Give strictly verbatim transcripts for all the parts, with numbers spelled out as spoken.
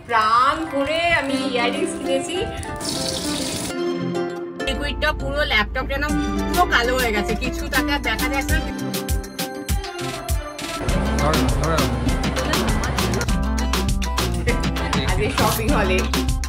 প্রাণ করে আমি ইয়াররিংস কিনেছি। লিকুইডটা পুরো ল্যাপটপ যেন পুরো কালো হয়ে গেছে, কিছু তাকে আর দেখা যাচ্ছে না। আজকে শপিং হলে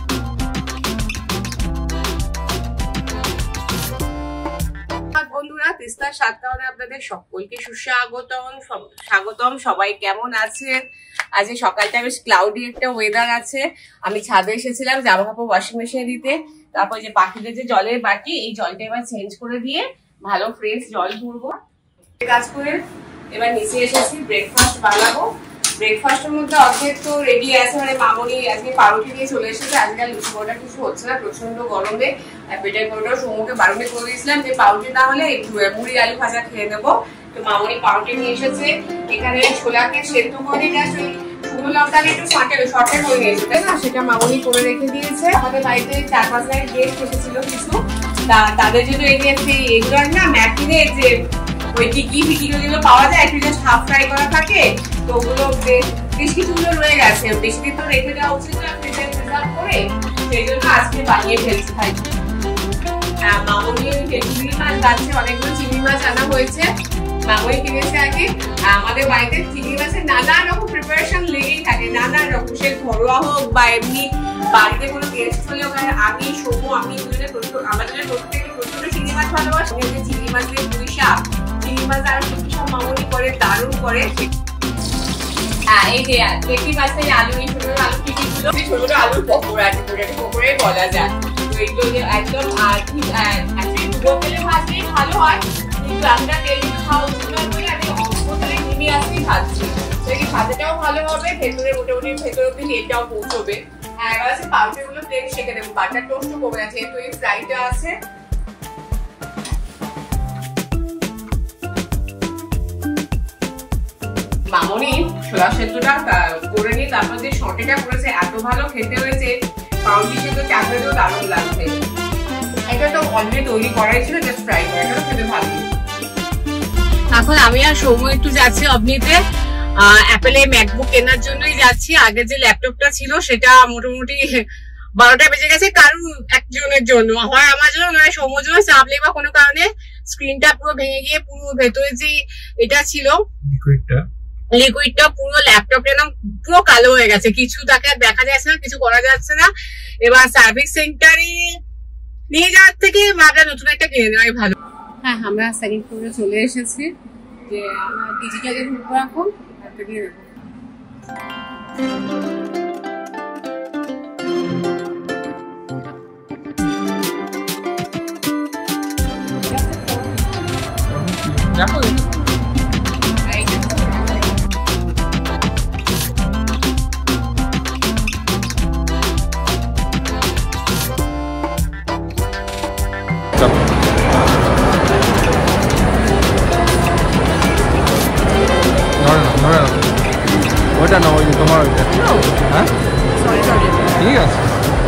বন্ধুরা, তিস্তার সাতকাহনে আপনাদের সকলকে সুস্বাগতম। স্বাগতম। সবাই কেমন আছেন? আজকে সকালটা বেশ ক্লাউডি একটা ওয়েদার আছে। আমি ছাদে এসেছিলাম জামা কাপড় ওয়াশিং মেশিনে দিতে। তারপর যে পাখিদের যে জলের বাটি, এই জলটা এবার চেঞ্জ করে দিয়ে ভালো ফ্রেশ জল তুলবো কাজ করে। এবার নিচে এসেছি, ব্রেকফাস্ট বানাবো। ব্রেকফাস্টের মধ্যে অর্ধেক তো রেডি আছে, মানে মামনি আজকে পাউরুটি দিয়ে চলে এসেছে। আজকাল লুচি পরোটা কিছু হচ্ছে না, প্রচন্ড গরমে পেটের পরোটা সমুখে বারণে করে দিয়েছিলাম যে পাউরুটি না হলে মুড়ি আলু ভাজা খেয়ে নেবো। তো মামনি পাউরুটি নিয়ে এসেছে। এখানে ছোলাকে সেদ্ধ করে জাস্ট ওই শুকনো লঙ্কাকে একটু শর্টে শর্টে করে নিয়েছে, তাই না? সেটা মামনি করে রেখে দিয়েছে। আমাদের বাড়িতে চার পাঁচ লাখ গেস্ট এসেছিল কিছু, তাদের জন্য এই যে এগুলো না ম্যাকিনে যে ওই টিকি ফিকিগুলো যেগুলো পাওয়া যায় একটু জাস্ট হাফ ফ্রাই করা থাকে, তো ওগুলো বেশ কিছুগুলো রয়ে গেছে। বেশি দিন তো রেখে দেওয়া উচিত না, ফ্রিজে প্রিজার্ভ করে। সেই জন্য আজকে বানিয়ে ফেলছি ভাই। মামনি চিংড়ি মাছ যাচ্ছে, অনেকগুলো চিংড়ি মাছ আনা হয়েছে। মামনি কিনেছে আগে। আমাদের বাড়িতে চিংড়ি মাছের নানা রকম প্রিপারেশন লেগেই থাকে, নানা রকম, সে ঘরোয়া হোক বা এমনি বাড়িতে কোনো গেস্ট হলেও। আমি সমু আমি দুজনে আমাদের প্রত্যেকে প্রচন্ড চিংড়ি মাছ ভালোবাসি। চিংড়ি মাছের দুই শাক, চিংড়ি মাছ আর কি সব মামনি করে, দারুণ করে। হ্যাঁ, এই যে দেখি মাছটা আলু, এই ছোট আলু টিকিগুলো ছোট ছোট আলুর পকোড়া, পকোড়াই বলা যায়। তো এইগুলো যে একদম ডুবো তেলে ভাজলেই ভালো হয়, কিন্তু আমরা তেল খাওয়া উচিত নয় বলে আমি অল্প তেলে ঘিমি আসতেই ভাজছি। ভাজাটাও ভালো হবে, ভেতরে মোটামুটি ভেতর অব্দি তেলটাও পৌঁছবে। হ্যাঁ, এবার আছে পাউরুটিগুলো প্লেন সেঁকে দেবো। বাটার টোস্টও কমে আছে, যেহেতু এই ফ্রাইটা আছে। মামনি ছোলা সেদ্ধটা করে নিয়ে তারপর যে শর্টেটা করেছে, এত ভালো খেতে হয়েছে। পাউরুটি সেদ্ধ চাকরিতেও দারুণ লাগছে। এটা তো অলরেডি তৈরি করাই ছিল, জাস্ট ফ্রাই করে, এটাও খেতে ভালো। এখন আমি আর সৌম্য একটু যাচ্ছি অবনিতে, অ্যাপেলে ম্যাকবুক কেনার জন্যই যাচ্ছি। আগে যে ল্যাপটপটা ছিল সেটা মোটামুটি বারোটা বেজে গেছে, কারণ একজনের জন্য, হয় আমার জন্য নয় সৌম্যর জন্য চাপলে বা কোনো কারণে স্ক্রিনটা পুরো ভেঙে গিয়ে পুরো ভেতরে যে এটা ছিল লিকুইডটা লিকুইডটা পুরো ল্যাপটপ যেন পুরো কালো হয়ে গেছে, কিছু তাকে দেখা যাচ্ছে না, কিছু করা যাচ্ছে না। এবার সার্ভিস সেন্টারে নিয়ে যাওয়ার থেকে ভাবলাম নতুন একটা কিনে নেওয়াই ভালো। হ্যাঁ, আমরা সেকেন্ড ফ্লোরে চলে এসেছি, যে আমরা ডিজিটালে ঢুকবো এখন, একটা দিয়ে দেবো। দেখো ওইটা না, ওই তোমার ওইটা। হ্যাঁ, ঠিক আছে।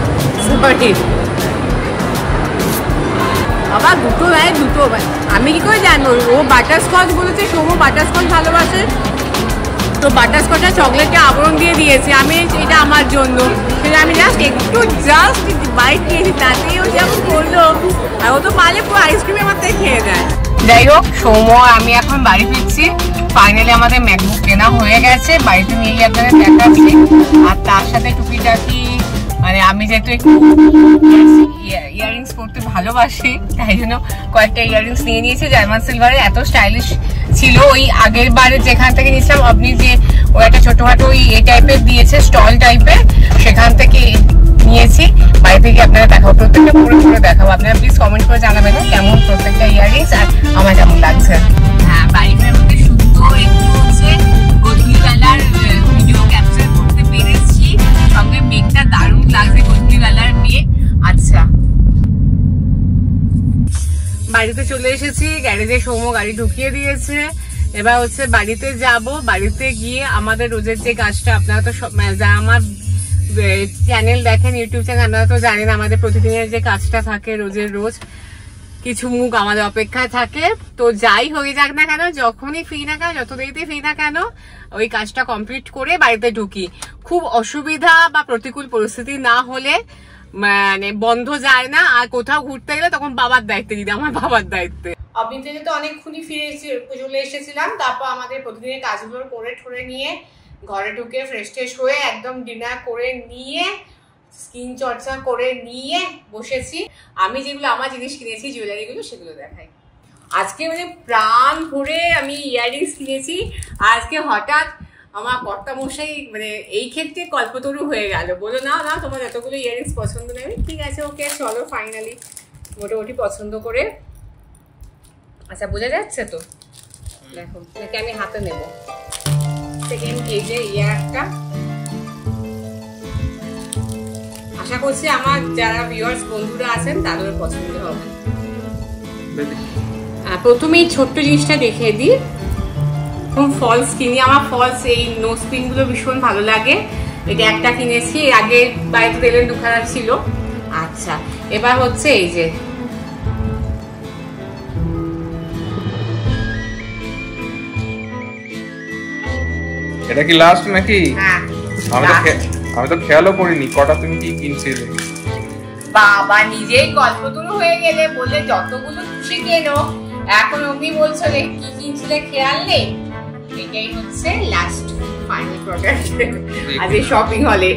বাবা দুটো ভাই, দুটো ভাই। আমি কি করে জানবো? ও বাটার স্কচ বলেছে, সৌম্য বাটার স্কচ ভালোবাসে, তো বাটার স্কচটা চকলেটটা আবরণ দিয়ে দিয়েছে। আমি এটা আমার জন্য, সেটা আমি জাস্ট একটু জাস্ট বাইট নিয়েছি, তাতেই ও যেমন করলো। আর ও তো পারলে পুরো আইসক্রিম আমার থেকে খেয়ে দেয়। যাই হোক, সৌম্য আমি এখন বাড়ি ফিরছি। ফাইনালি আমাদের ম্যাকবুক কেনা হয়ে গেছে, বাড়িতে নিয়ে গিয়ে আপনাদের দেখাচ্ছি। আর তার সাথে টুপিটাকি, মানে আমি যেহেতু একটু ইয়াররিংস পরতে ভালোবাসি, তাই জন্য কয়েকটা ইয়াররিংস নিয়ে নিয়েছি জার্মান সিলভারের। এত স্টাইলিশ ছিল। ওই আগের বারে যেখান থেকে নিয়েছিলাম আপনি, যে ওই একটা ছোটখাটো ওই এই টাইপের দিয়েছে, স্টল টাইপের, সেখান থেকে নিয়েছি। বাড়ি থেকে আপনারা দেখাবো, প্রত্যেকটা পুরো পুরো দেখাবো। আপনারা প্লিজ কমেন্ট করে জানাবেন কেমন প্রত্যেকটা ইয়াররিংস আর আমার কেমন লাগছে। হ্যাঁ, বাড়ির মধ্যে সুন্দর একটু হচ্ছে গধূলিবেলার ভিডিও ক্যাপচার করতে পেরেছি। সঙ্গে মেঘটা দারুণ লাগছে, গধূলিবেলার মেঘ। আচ্ছা, বাড়িতে চলে এসেছি, গ্যারেজে সৌম্য গাড়ি ঢুকিয়ে দিয়েছে। এবার হচ্ছে বাড়িতে যাব। বাড়িতে গিয়ে আমাদের রোজের যে কাজটা, আপনারা তো যা আমার চ্যানেল দেখেন, ইউটিউব চ্যানেল, আপনারা তো জানেন আমাদের প্রতিদিনের যে কাজটা থাকে রোজের রোজ, কিছু মুখ আমাদের অপেক্ষায় থাকে। তো যাই হয়ে যাক না কেন, যখনই ফ্রি না কেন, যত দেরিতে ফ্রি না কেন, ওই কাজটা কমপ্লিট করে বাড়িতে ঢুকি। খুব অসুবিধা বা প্রতিকূল পরিস্থিতি না হলে মানে বন্ধ যায় না। আর কোথাও ঘুরতে গেলে তখন বাবার দায়িত্বে, দিদি আমার বাবার দায়িত্বে। অফিস থেকে তো অনেকক্ষণই ফিরে চলে এসেছিলাম। তারপর আমাদের প্রতিদিনের কাজগুলো করে ঠরে নিয়ে ঘরে ঢুকে ফ্রেশ ট্রেশ হয়ে একদম ডিনার করে নিয়ে স্কিন চর্চা করে নিয়ে বসেছি। আমি যেগুলো আমার জিনিস কিনেছি জুয়েলারিগুলো সেগুলো দেখাই। আজকে মানে প্রাণ ভরে আমি ইয়াররিংস কিনেছি। আজকে হঠাৎ আমার কর্তা মশাই মানে এই ক্ষেত্রে কল্পতরু হয়ে গেল, বলো না না তোমার এতগুলো ইয়াররিংস পছন্দ নেই। ঠিক আছে ওকে চলো, ফাইনালি মোটামুটি পছন্দ করে। আচ্ছা বোঝা যাচ্ছে তো, দেখো নাকি আমি হাতে নেব। সেকেন্ড এই যে ইয়ারটা, আশা করছি আমার যারা ভিউয়ার্স বন্ধুরা আছেন তাদের পছন্দ হবে। প্রথমেই ছোট্ট জিনিসটা দেখিয়ে দিই। ফলস কিনি, আমার ফলস এই নোজ পিন গুলো ভীষণ ভালো লাগে। এটা একটা কিনেছি, আগে বাড়িতে তেলের দুখানা ছিল। আচ্ছা এবার হচ্ছে এই যে এটা কি লাস্ট নাকি? হ্যাঁ আমি তো আমি তো খেয়ালও করিনি কটা তুমি কি কিনছিলে। বাবা নিজেই কল্পতরু হয়ে গেলে, বললে যতগুলো খুশি কেনো, এখন অমনি বলছো যে কি কিনছিলে খেয়াল নেই। এটাই হচ্ছে লাস্ট ফাইনাল প্রোডাক্ট আজ এই শপিং হলে।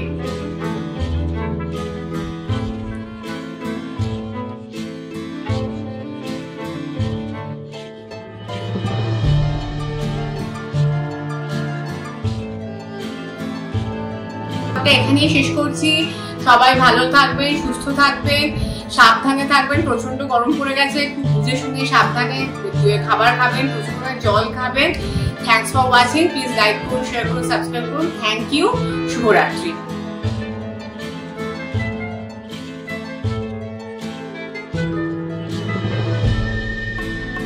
এখানেই শেষ করছি। সবাই ভালো থাকবেন, সুস্থ থাকবেন, সাবধানে থাকবেন। প্রচন্ড গরম পড়ে গেছে, খুব বুঝে শুনে সাবধানে খাবার খাবেন, প্রচুর করে জল খাবেন। Thanks for watching. Please like করুন, শেয়ার করুন, সাবস্ক্রাইব করুন। Thank you. শুভরাত্রি।